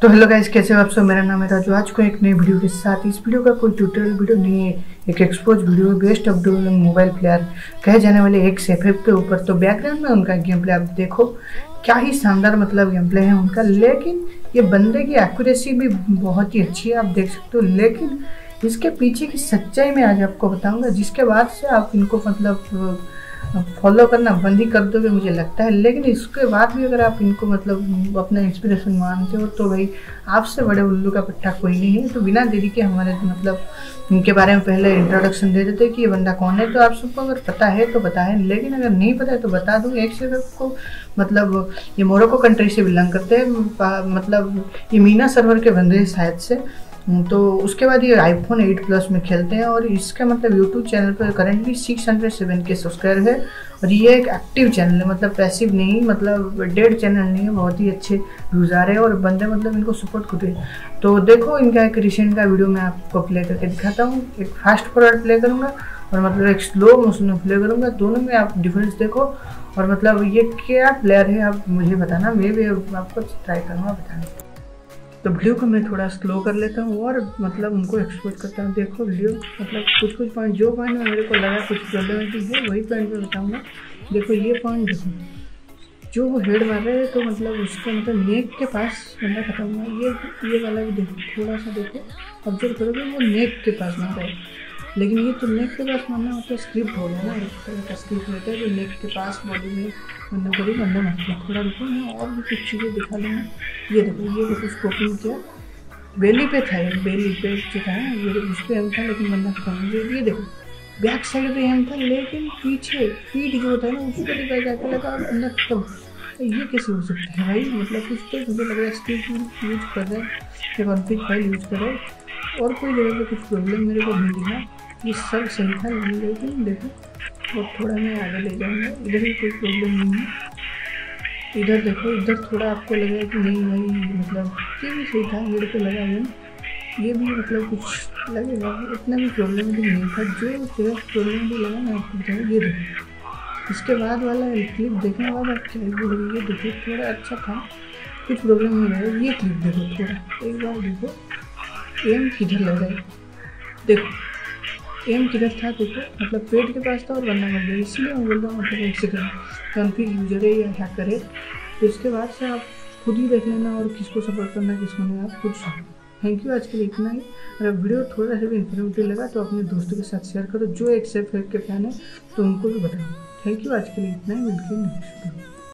तो hello guys, कैसे हो आप सब। मेरा नाम है राजू। आज को एक नई वीडियो के साथ। इस वीडियो का कोई ट्यूटोरियल वीडियो नहीं है, एक एक्सपोज वीडियो है best of dueling mobile player कहे जाने वाले XFF के ऊपर। तो बैकग्राउंड में उनका गेम प्ले आप देखो, क्या ही शानदार मतलब गेम प्ले है उनका। लेकिन ये बंदे की एक्यूरेसी भी बहुत ही अच्छी है, आप देख सकते हो। लेकिन इसके पीछे की सच्चाई मैं आज आपको बताऊंगा, जिसके बाद से आप इनको मतलब फॉलो करना बंद ही कर दोगे मुझे लगता है। लेकिन इसके बाद भी अगर आप इनको मतलब अपना इंस्पिरेशन मानते हो तो भाई आपसे बड़े उल्लू का पट्टा कोई नहीं है। तो बिना देरी के हमारे मतलब इनके बारे में पहले इंट्रोडक्शन दे देते कि ये बंदा कौन है। तो आप सबको अगर पता है तो पता है, लेकिन अगर नहीं पता है तो बता दूँ। XFF को मतलब ये मोरक्को कंट्री से बिलोंग करते हैं, मतलब ये मीना सर्वर के बंदे हैं शायद से। तो उसके बाद ये iPhone 8 Plus में खेलते हैं और इसका मतलब YouTube चैनल पर करेंटली 607K सब्सक्राइबर है। और ये एक एक्टिव चैनल है, मतलब पैसिव नहीं, मतलब डेड चैनल नहीं है। बहुत ही अच्छे व्यूज़ आ रहे हैं और बंदे मतलब इनको सपोर्ट कर रहे हैं। तो देखो इनका एक रिसेंट का वीडियो मैं आपको प्ले करके दिखाता हूँ। एक फास्ट फॉरवर्ड प्ले करूँगा और मतलब एक स्लो मोशन में प्ले करूँगा। दोनों में आप डिफरेंस देखो और मतलब ये क्या प्लेयर है आप मुझे बताना, मैं भी आपको ट्राई करूँगा बताने। तो वीडियो को मैं थोड़ा स्लो कर लेता हूँ और मतलब उनको एक्सपोज करता हूँ। देखो वीडियो मतलब कुछ पॉइंट, जो पॉइंट में मेरे को लगा कुछ प्रॉब्लमेटिक है वही पॉइंट में बताऊँगा। देखो ये पॉइंट देखो, जो वो हेड मार रहे हैं तो मतलब उसका मतलब नेक के पास बंदा खत्म हुआ। ये वाला भी देखो, थोड़ा सा देखो ऑब्जर्व करोगे, वो नेक के पास मार रहा है। लेकिन ये तो नेक के पास मारना मतलब स्क्रिप्ट हो गया ना, एक तरह का स्क्रिप्ट रहता है जो नेक के पास बॉडी में बंदा करीब बंदा मारता है। थोड़ा रुको, मैं और भी कुछ चीज़ें दिखा लूँगा। ये देखो स्कोपिंग किया, बेली पे था, बेली पे जो था ये उस पर एम था लेकिन बंदा खत्म हो गया। ये देखो बैक साइड पे एम था लेकिन पीछे पीठ जो होता है ना उस पर डिवाइस जाके लगा और बंदा खत्म। ये कैसे हो सकता है भाई, मतलब कुछ तो मुझे लग रहा है स्क्रिप्ट यूज कर रहे हैं या कॉन्फिग फाइल यूज कर रहे हैं और कोई जगह पे कुछ प्रॉब्लम मेरे को नहीं दिखा। ये सब सही था लेकिन देखो और थोड़ा मैं आगे ले जाऊँगा, इधर भी कोई प्रॉब्लम नहीं है। इधर देखो, इधर थोड़ा आपको लगेगा कि नहीं भाई मतलब ये भी सही था, मेरे को लगा ये भी मतलब कुछ लगेगा, इतना भी प्रॉब्लम नहीं था। जो जगह प्रॉब्लम भी लगा ना आपको बताऊँ, ये देखो इसके बाद वाला क्लिप देखने के बाद आप क्या बोलोगे। ये देखो थोड़ा अच्छा था, कुछ प्रॉब्लम नहीं लगा। ये क्लिप देखो थोड़ा एक बार देखो, एम किधर लगा है, देखो एम किधर था, देखो मतलब पेट के पास था और बंदा मर गया। इसलिए मैं बोल रहा हूँ मतलब एक सेकंड कॉन्फिग यूजर है या हैकर है। तो इसके बाद से आप खुद ही देख लेना और किसको सपोर्ट करना किसको नहीं, आप खुद सुनो। थैंक यू, आज के लिए इतना ही। अगर वीडियो थोड़ा सा भी इन्फॉर्मेटिव लगा तो अपने दोस्तों के साथ शेयर करो, जो XFF के फैन है तो उनको भी बताओ। थैंक यू, आज के लिए इतना ही, मिलकर नेक्स्ट वीडियो।